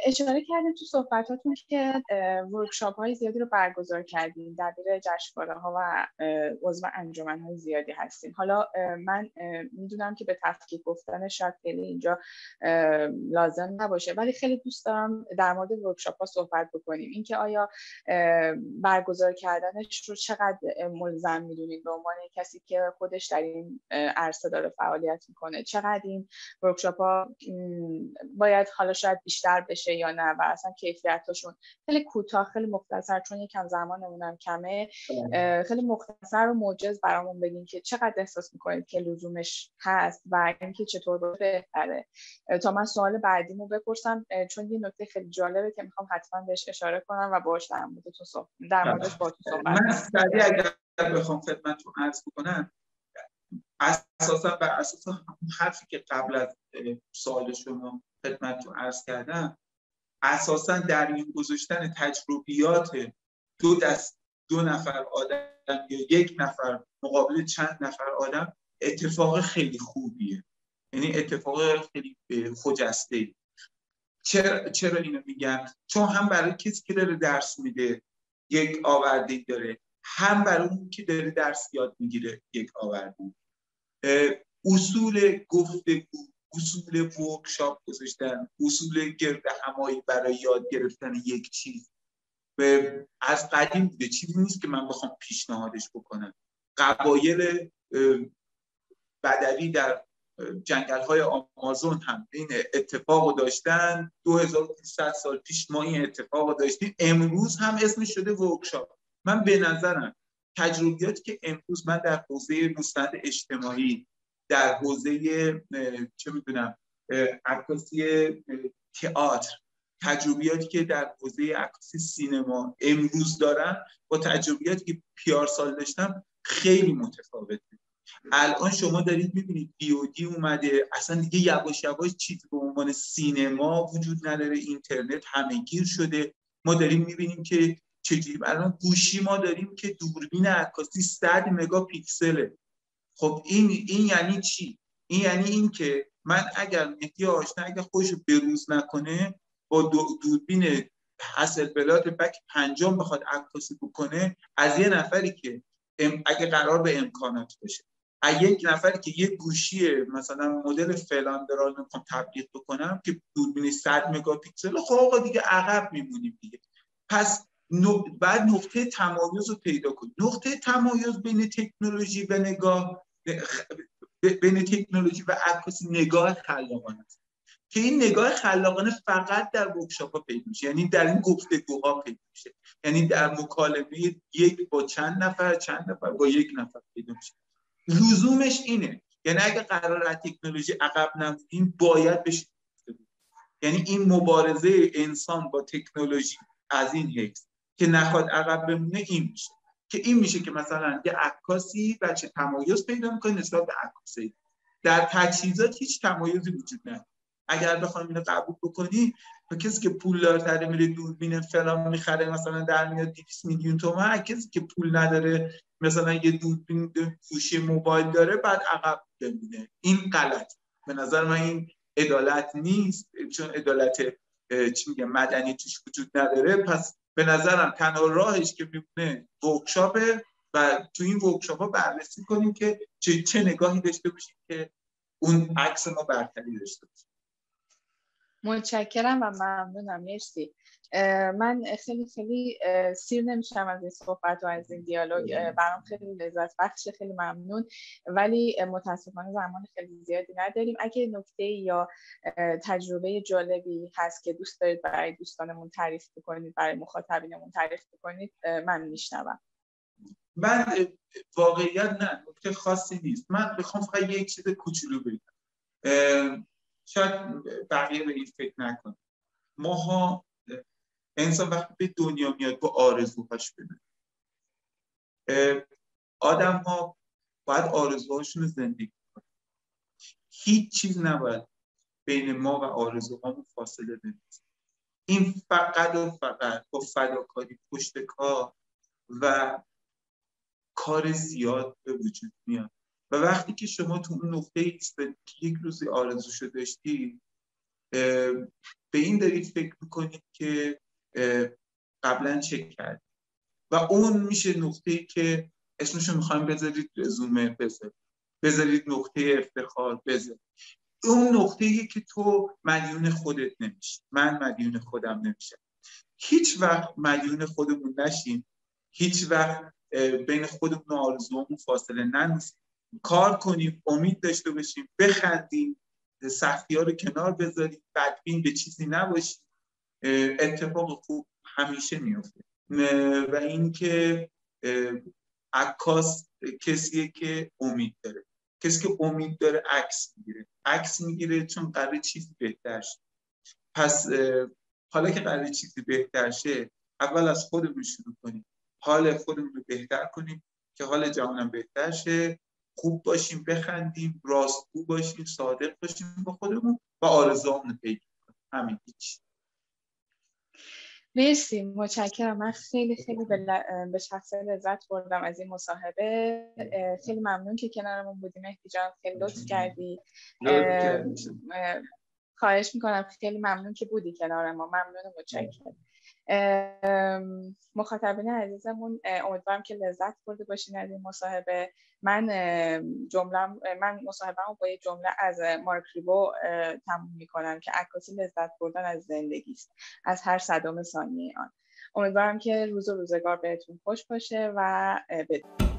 اشاره کردیم تو صحبتاتون که ورکشاپ های زیادی رو برگزار کردیم، دبیر جشنواره ها و عضو انجمن های زیادی هستیم. حالا من میدونم که به تفکیک گفتن شاید خیلی اینجا لازم نباشه، ولی خیلی دوست دارم در مورد ورکشاپ ها صحبت بکنیم. اینکه آیا برگزار کردنش رو چقدر ملزم میدونید به عنوان کسی که خودش در این عرصه داره فعالیت میکنه؟ چقدر این ورکشاپ ها باید حالا شاید بیشتر بشه یا نه، و اصلا کیفیتاشون؟ خیلی کوتاه، خیلی مختصر، چون یکم زمانمونم کمه، خیلی مختصر و موجز برامون بگین که چقدر احساس میکنید که لزومش هست و اینکه چطور بهتره، تا من سوال بعدیمو بپرسم، چون یه نکته خیلی جالبه که میخوام حتما بهش اشاره کنم و باهاش در موردش با تو صحبت من سریع اگر بخوام خدمتتون عرض بکنم، اساسا بر اساس همون حرفی که قبل از سوال شما خدمتتون عرض کردم، اساسا در میون گذاشتن تجربیات دو نفر آدم یا یک نفر مقابل چند نفر آدم اتفاق خیلی خوبیه، یعنی اتفاق خیلی خجسته‌ای. چرا اینو میگم؟ چون هم برای کسی که داره درس میده یک آوردی داره، هم برای اون که داره درس یاد میگیره یک آوردی. اصول گفتگو، اصول ورکشاپ گذاشتن، اصول گرد همایی برای یاد گرفتن یک چیز از قدیم بوده، چیزی نیست که من بخوام پیشنهادش بکنم. قبایل بدوی در جنگل‌های آمازون هم این اتفاق داشتن. 2500 سال پیش ما این اتفاق داشتیم، امروز هم اسمش شده ورکشاپ. من به نظرم تجربیاتی که امروز من در حوزه مستند اجتماعی، در حوزه چه میدونم عکاسی تئاتر، تجربیاتی که در حوزه عکاسی سینما امروز دارم با تجربیاتی که پیار سال داشتم خیلی متفاوته. الان شما دارید میبینید بیودی اومده، اصلا دیگه یواش یواش چیزی به عنوان سینما وجود نداره، اینترنت همه گیر شده. ما داریم میبینیم که چجوری الان گوشی ما داریم که دوربین عکاسی 100 مگاپیکسله. خب این یعنی چی؟ این یعنی این که من اگر مهدی آشنا اگر خودشو بروز نکنه با دوربین حسلبلاد بک 5 بخواد عکاسی بکنه، از یه نفری که اگه قرار به امکانات باشه، یک نفری که یک گوشی مثلا مدل فلان درال میخوام تبلیغ بکنم که دوربین 100 مگاپیکسل، خب آقا دیگه عقب میمونیم دیگه. پس بعد نقطه تمایز رو پیدا کنیم. نقطه تمایز بین تکنولوژی و بین تکنولوژی و عکاسی نگاه خلاقانه است که این نگاه خلاقانه فقط در ورکشاپ‌ها پیدا میشه، یعنی در این گفتگوها پیدا میشه، یعنی در مکالمه یک با چند نفر با یک نفر پیدا میشه. لزومش اینه، یعنی اگه قرار از تکنولوژی عقب نمونیم باید بشه، یعنی این مبارزه انسان با تکنولوژی از این حیث که نخواد عقب بمونه، این میشه که مثلا یه عکاسی بچه تمایز پیدا میکنه نسبت به عکاسی. در تجهیزات هیچ تمایزی وجود نداره. اگر بخوایم اینو قبول بکنی، کسی که پول داره میره دوربین فلان میخره مثلا در میاد 200 میلیون تومان، کسی که پول نداره مثلا یه دوربین گوشی موبایل داره بعد عقب بمونه. این غلط. به نظر من این عدالت نیست، چون عدالت مدنی توش وجود نداره. پس به نظرم تنها راهش که میمونه ورکشاپه و تو این ورکشاپ‌ها بررسی کنیم که چه نگاهی داشته باشیم که اون عکس ما برتری داشته باشه. متشکرم و ممنونم. مرسی. من خیلی سیر نمیشم از این صحبت و از این دیالوگ، برام خیلی لذت بخشه. خیلی ممنون، ولی متاسفانه زمان خیلی زیادی نداریم. اگه نکته یا تجربه جالبی هست که دوست دارید برای دوستانمون تعریف بکنید، برای مخاطبینمون تعریف بکنید، من میشنوم. من واقعیت نه، نکته خاصی نیست. من بخوام فقط یک چیز کوچولو بگم، شاید بقیه به این فکر نکنه. ماها انسان وقتی به دنیا میاد با آرزوهاش بده. آدم ها باید آرزوهاشون رو زندگی کنن. هیچ چیز نباید بین ما و آرزوهامون فاصله بندازه. این فقط و فقط با فداکاری، پشت کار و کار زیاد به وجود میاد. و وقتی که شما تو اون نقطه ایستادی که یک روزی آرزوشو داشتی، به این دارید فکر میکنید که قبلا چک کرد و اون میشه نقطه‌ای که اسمشو میخوایم بذارید رزومه، بذارید نقطه افتخار، بذارید اون نقطه‌ای که تو مدیون خودت نمیشی، من مدیون خودم نمیشم. هیچ وقت مدیون خودمون نشیم، هیچ وقت بین خودمون و آرزوامون فاصله نندازیم، کار کنیم، امید داشته باشیم، بخندیم، سختی‌ها رو کنار بذاریم، بدبین به چیزی نباشیم. اتفاق خوب همیشه میفته. و اینکه عکاس کسیه که امید داره، کسی که امید داره عکس میگیره چون قراره چیزی بهتر شه. پس حالا که قراره چیزی بهتر شه، اول از خودمون شروع کنیم، حال خودمون رو بهتر کنیم که حال جهانم بهتر شه، خوب باشیم، بخندیم، راستگو باشیم، صادق باشیم با خودمون و آرزوامون رو پیدا کنیم. همین هیچ. مرسی، متشکرم. من خیلی به شخص لذت بردم از این مصاحبه. خیلی ممنون که کنارمون بودی مهدی جان، خیلی لطف کردی. خواهش میکنم، خیلی ممنون که بودی کنار ما. ممنون و متشکرم. مخاطبین عزیزمون، امیدوارم که لذت برده باشین از این مصاحبه. من مصاحبه‌مو با یه جمله از مارک ریبو تموم میکنم که عکاسی لذت بردن از زندگی است، از هر صدم ثانیه آن. امیدوارم که روز و روزگار بهتون خوش باشه و